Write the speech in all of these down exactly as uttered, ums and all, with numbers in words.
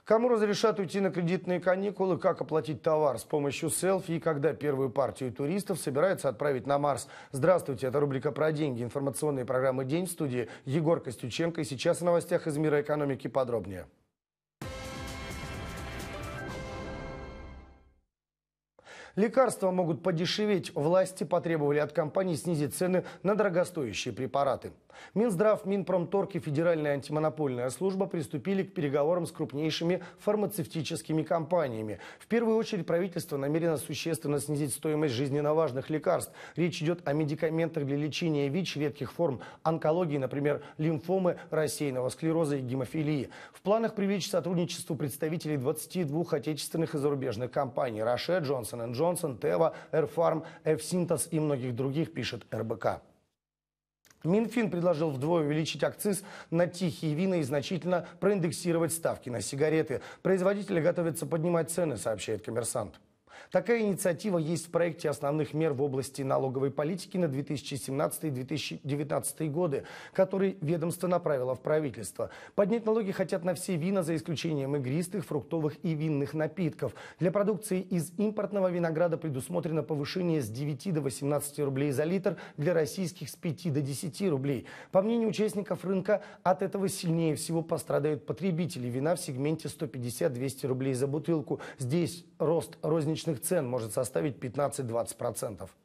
Кому разрешат уйти на кредитные каникулы, как оплатить товар с помощью селфи и когда первую партию туристов собираются отправить на Марс? Здравствуйте, это рубрика «Про деньги», информационные программы «День», в студии Егор Костюченко. И сейчас о новостях из мира экономики подробнее. Лекарства могут подешеветь. Власти потребовали от компаний снизить цены на дорогостоящие препараты. Минздрав, Минпромторг и Федеральная антимонопольная служба приступили к переговорам с крупнейшими фармацевтическими компаниями. В первую очередь правительство намерено существенно снизить стоимость жизненно важных лекарств. Речь идет о медикаментах для лечения ВИЧ, редких форм онкологии, например, лимфомы, рассеянного склероза и гемофилии. В планах привлечь к сотрудничеству представителей двадцати двух отечественных и зарубежных компаний: Роше, Джонсон энд Джонсон, Тева, Эрфарм, Эфсинтез и многих других, пишет эр бэ ка. Минфин предложил вдвое увеличить акциз на тихие вина и значительно проиндексировать ставки на сигареты. Производители готовятся поднимать цены, сообщает «Коммерсант». Такая инициатива есть в проекте основных мер в области налоговой политики на две тысячи семнадцатый — две тысячи девятнадцатый годы, который ведомство направило в правительство. Поднять налоги хотят на все вина, за исключением игристых, фруктовых и винных напитков. Для продукции из импортного винограда предусмотрено повышение с девяти до восемнадцати рублей за литр, для российских с пяти до десяти рублей. По мнению участников рынка, от этого сильнее всего пострадают потребители вина в сегменте сто пятьдесят — двести рублей за бутылку. Здесь рост розничных цен может составить пятнадцать-двадцать процентов.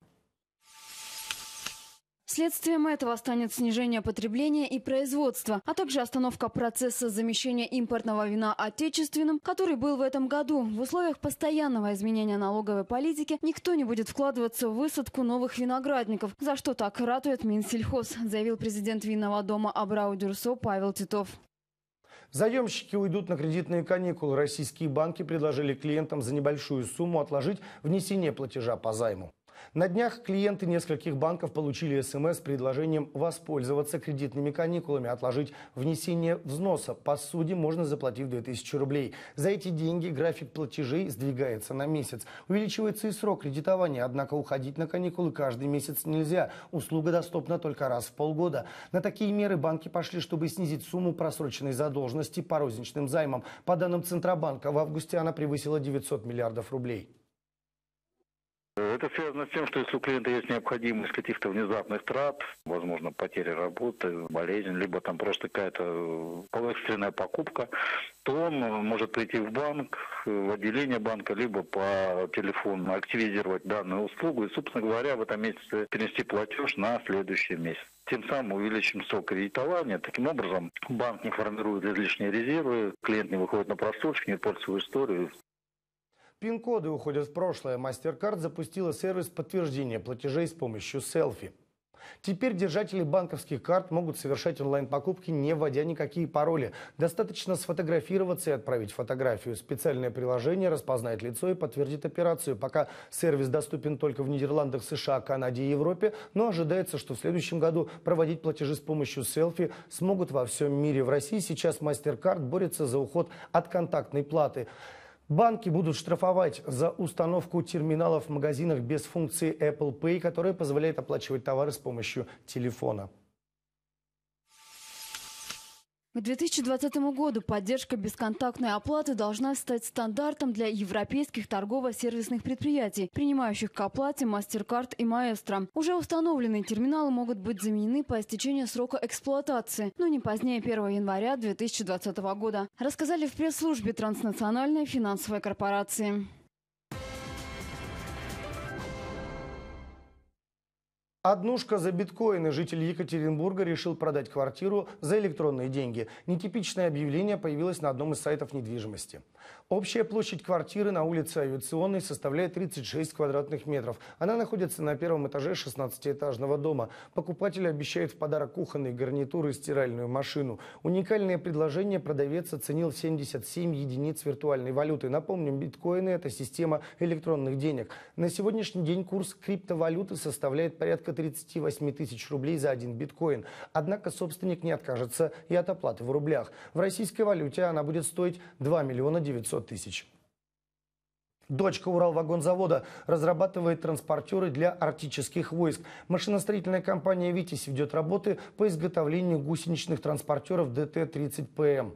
Следствием этого станет снижение потребления и производства, а также остановка процесса замещения импортного вина отечественным, который был в этом году. В условиях постоянного изменения налоговой политики никто не будет вкладываться в высадку новых виноградников, за что так ратует Минсельхоз, заявил президент винного дома Абрау-Дюрсо Павел Титов. Заемщики уйдут на кредитные каникулы. Российские банки предложили клиентам за небольшую сумму отложить внесение платежа по займу. На днях клиенты нескольких банков получили СМС с предложением воспользоваться кредитными каникулами, отложить внесение взноса. По сути, можно заплатив две тысячи рублей. За эти деньги график платежей сдвигается на месяц. Увеличивается и срок кредитования, однако уходить на каникулы каждый месяц нельзя. Услуга доступна только раз в полгода. На такие меры банки пошли, чтобы снизить сумму просроченной задолженности по розничным займам. По данным Центробанка, в августе она превысила девятьсот миллиардов рублей. Это связано с тем, что если у клиента есть необходимость каких-то внезапных трат, возможно, потери работы, болезнь, либо там просто какая-то экстренная покупка, то он может прийти в банк, в отделение банка, либо по телефону активизировать данную услугу и, собственно говоря, в этом месяце перенести платеж на следующий месяц. Тем самым увеличим срок кредитования. Таким образом, банк не формирует излишние резервы, клиент не выходит на просрочку, не портит свою историю. Пин-коды уходят в прошлое. MasterCard запустила сервис подтверждения платежей с помощью селфи. Теперь держатели банковских карт могут совершать онлайн-покупки, не вводя никакие пароли. Достаточно сфотографироваться и отправить фотографию. Специальное приложение распознает лицо и подтвердит операцию. Пока сервис доступен только в Нидерландах, США, Канаде и Европе, но ожидается, что в следующем году проводить платежи с помощью селфи смогут во всем мире. В России сейчас MasterCard борется за уход от контактной платы. Банки будут штрафовать за установку терминалов в магазинах без функции Apple Pay, которая позволяет оплачивать товары с помощью телефона. К две тысячи двадцатому году поддержка бесконтактной оплаты должна стать стандартом для европейских торгово-сервисных предприятий, принимающих к оплате MasterCard и Maestro. Уже установленные терминалы могут быть заменены по истечении срока эксплуатации, но не позднее первого января две тысячи двадцатого года, рассказали в пресс-службе транснациональной финансовой корпорации. Однушка за биткоины. Житель Екатеринбурга решил продать квартиру за электронные деньги. Нетипичное объявление появилось на одном из сайтов недвижимости. Общая площадь квартиры на улице Авиационной составляет тридцать шесть квадратных метров. Она находится на первом этаже шестнадцатиэтажного дома. Покупатель обещает в подарок кухонные гарнитуры и стиральную машину. Уникальное предложение продавец оценил в семьдесят семь единиц виртуальной валюты. Напомним, биткоины – это система электронных денег. На сегодняшний день курс криптовалюты составляет порядка тридцати восьми тысяч рублей за один биткоин. Однако собственник не откажется и от оплаты в рублях. В российской валюте она будет стоить два миллиона девятьсот тысяч. Дочка Уралвагонзавода разрабатывает транспортеры для арктических войск. Машиностроительная компания «Витязь» ведет работы по изготовлению гусеничных транспортеров дэ тэ тридцать пэ эм.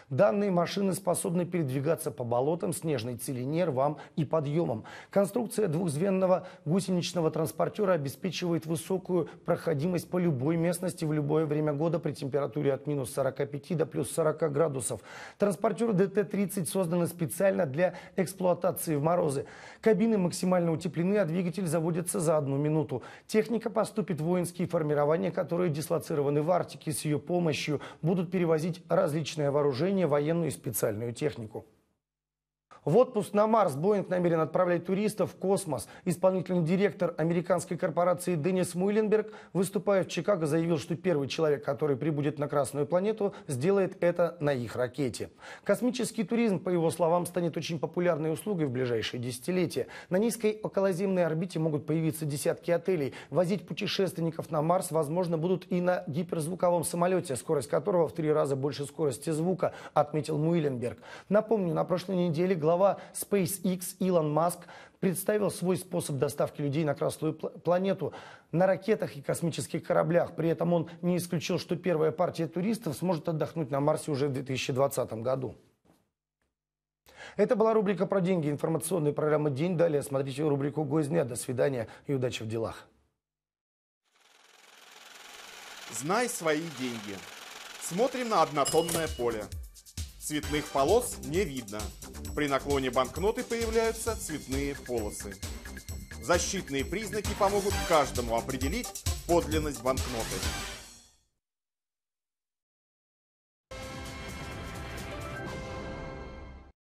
Данные машины способны передвигаться по болотам, снежной целине, рвам и подъемам. Конструкция двухзвенного гусеничного транспортера обеспечивает высокую проходимость по любой местности в любое время года при температуре от минус сорока пяти до плюс сорока градусов. Транспортеры дэ тэ тридцать созданы специально для эксплуатации в морозы. Кабины максимально утеплены, а двигатель заводится за одну минуту. Техника поступит в воинские формирования, которые дислоцированы в Арктике. С ее помощью будут перевозить различное вооружение, военную и специальную технику. В отпуск на Марс Боинг намерен отправлять туристов в космос. Исполнительный директор американской корпорации Деннис Муйленберг, выступая в Чикаго, заявил, что первый человек, который прибудет на Красную планету, сделает это на их ракете. Космический туризм, по его словам, станет очень популярной услугой в ближайшие десятилетия. На низкой околоземной орбите могут появиться десятки отелей. Возить путешественников на Марс, возможно, будут и на гиперзвуковом самолете, скорость которого в три раза больше скорости звука, отметил Муйленберг. Напомню, на прошлой неделе глава Глава SpaceX Илон Маск представил свой способ доставки людей на Красную планету на ракетах и космических кораблях. При этом он не исключил, что первая партия туристов сможет отдохнуть на Марсе уже в две тысячи двадцатом году. Это была рубрика про деньги, информационная программа «День». Далее смотрите рубрику «Гость дня». До свидания и удачи в делах. Знай свои деньги. Смотрим на однотонное поле. Цветных полос не видно. При наклоне банкноты появляются цветные полосы. Защитные признаки помогут каждому определить подлинность банкноты.